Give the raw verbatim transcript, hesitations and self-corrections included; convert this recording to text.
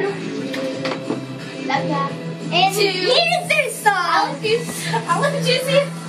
Love ya. And Two. here's their song. I love you. I love you, Juicy.